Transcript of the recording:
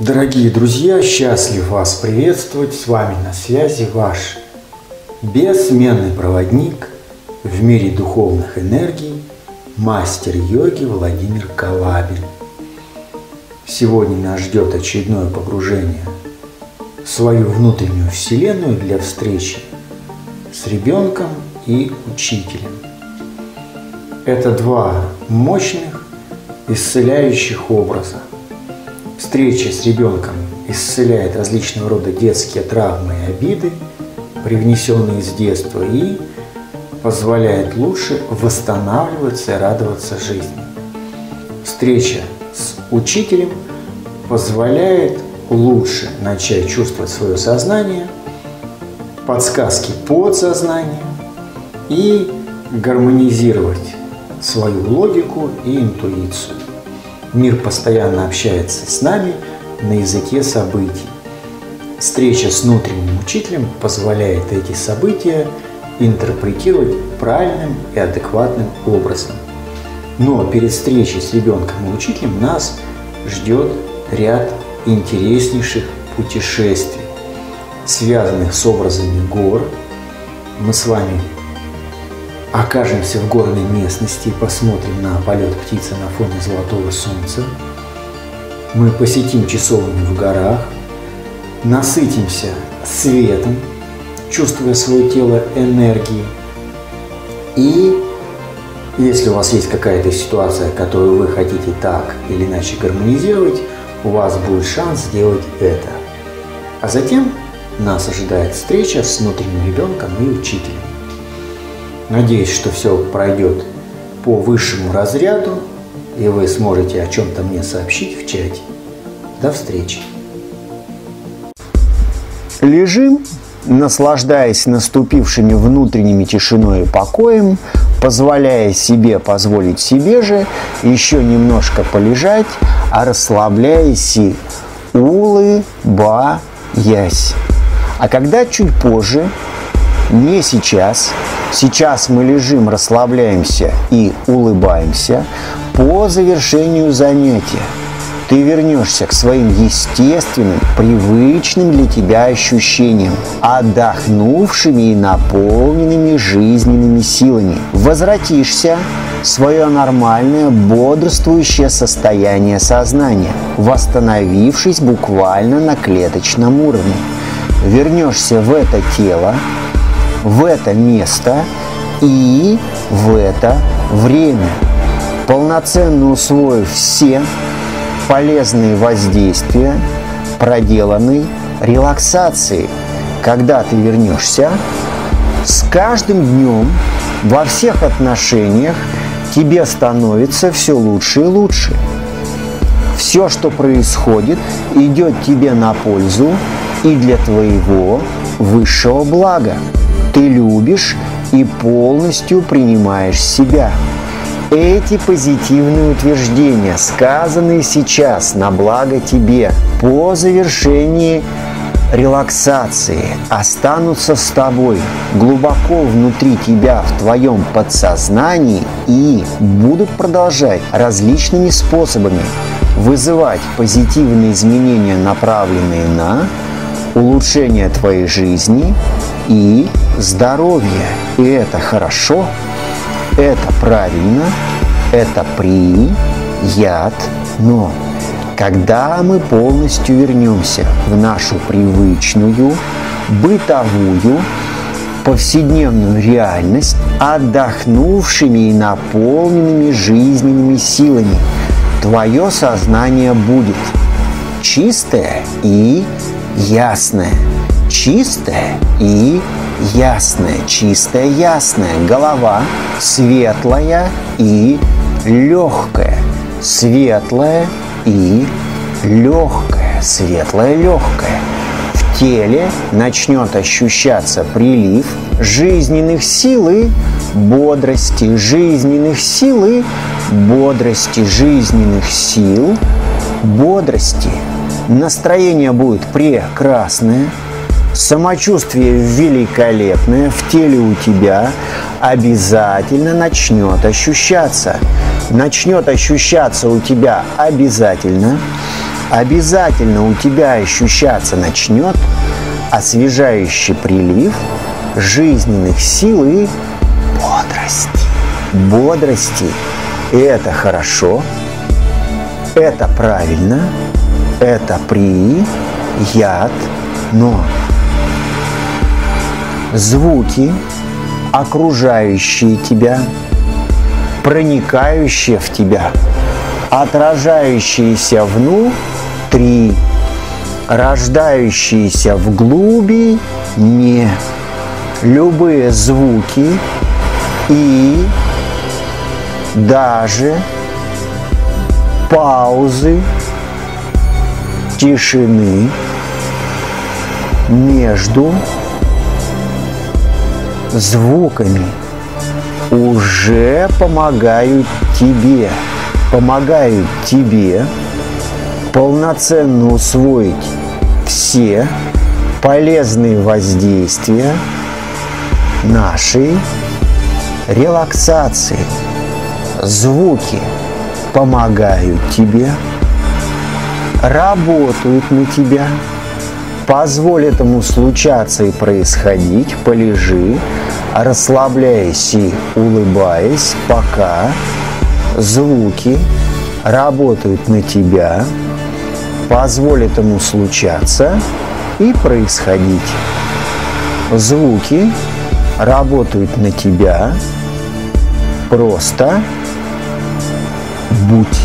Дорогие друзья, счастлив вас приветствовать. С вами на связи ваш бессменный проводник в мире духовных энергий, мастер йоги Владимир Калабин. Сегодня нас ждет очередное погружение в свою внутреннюю вселенную для встречи с ребенком и учителем. Это два мощных исцеляющих образа. Встреча с ребенком исцеляет различного рода детские травмы и обиды, привнесенные с детства, и позволяет лучше восстанавливаться и радоваться жизни. Встреча с учителем позволяет лучше начать чувствовать свое сознание, подсказки подсознания и гармонизировать свою логику и интуицию. Мир постоянно общается с нами на языке событий. Встреча с внутренним учителем позволяет эти события интерпретировать правильным и адекватным образом. Но перед встречей с ребенком и учителем нас ждет ряд интереснейших путешествий, связанных с образами гор. Мы с вами окажемся в горной местности и посмотрим на полет птицы на фоне золотого солнца. Мы посетим часовню в горах, насытимся светом, чувствуя свое тело энергией. И если у вас есть какая-то ситуация, которую вы хотите так или иначе гармонизировать, у вас будет шанс сделать это. А затем нас ожидает встреча с внутренним ребенком и учителем. Надеюсь, что все пройдет по высшему разряду, и вы сможете о чем-то мне сообщить в чате. До встречи. Лежим, наслаждаясь наступившими внутренними тишиной и покоем, позволяя себе позволить себе же еще немножко полежать, а расслабляясь и улыбаясь. А когда чуть позже, не сейчас, сейчас мы лежим, расслабляемся и улыбаемся, по завершению занятия ты вернешься к своим естественным, привычным для тебя ощущениям, отдохнувшими и наполненными жизненными силами. Возвратишься в свое нормальное, бодрствующее состояние сознания, восстановившись буквально на клеточном уровне. Вернешься в это тело, в это место и в это время, полноценно усвоив все полезные воздействия проделанной релаксации. Когда ты вернешься, с каждым днем во всех отношениях тебе становится все лучше и лучше. Все, что происходит, идет тебе на пользу и для твоего высшего блага. Ты любишь и полностью принимаешь себя. Эти позитивные утверждения, сказанные сейчас на благо тебе, по завершении релаксации останутся с тобой глубоко внутри тебя, в твоем подсознании, и будут продолжать различными способами вызывать позитивные изменения, направленные на улучшение твоей жизни и здоровья. И это хорошо, это правильно, это приятно. Когда мы полностью вернемся в нашу привычную, бытовую, повседневную реальность, отдохнувшими и наполненными жизненными силами, твое сознание будет чистое и ясное. Чистое и ясное, чистая, ясная. Голова светлая и легкая. Светлая и легкая. Светлая, легкая. В теле начнет ощущаться прилив жизненных сил и бодрости, жизненных сил и бодрости, жизненных сил, бодрости. Настроение будет прекрасное. Самочувствие великолепное в теле у тебя обязательно начнет ощущаться. Начнет ощущаться у тебя обязательно обязательно у тебя ощущаться начнет освежающий прилив жизненных сил и бодрости. Бодрости – это хорошо, это правильно, это приятно, но звуки, окружающие тебя, проникающие в тебя, отражающиеся внутри, рождающиеся в глубине, любые звуки и даже паузы, тишины между звуками уже помогают тебе полноценно усвоить все полезные воздействия нашей релаксации. Звуки помогают тебе, работают на тебя. Позволь этому случаться и происходить. Полежи, расслабляясь и улыбаясь, пока звуки работают на тебя. Позволь этому случаться и происходить. Звуки работают на тебя. Просто будь.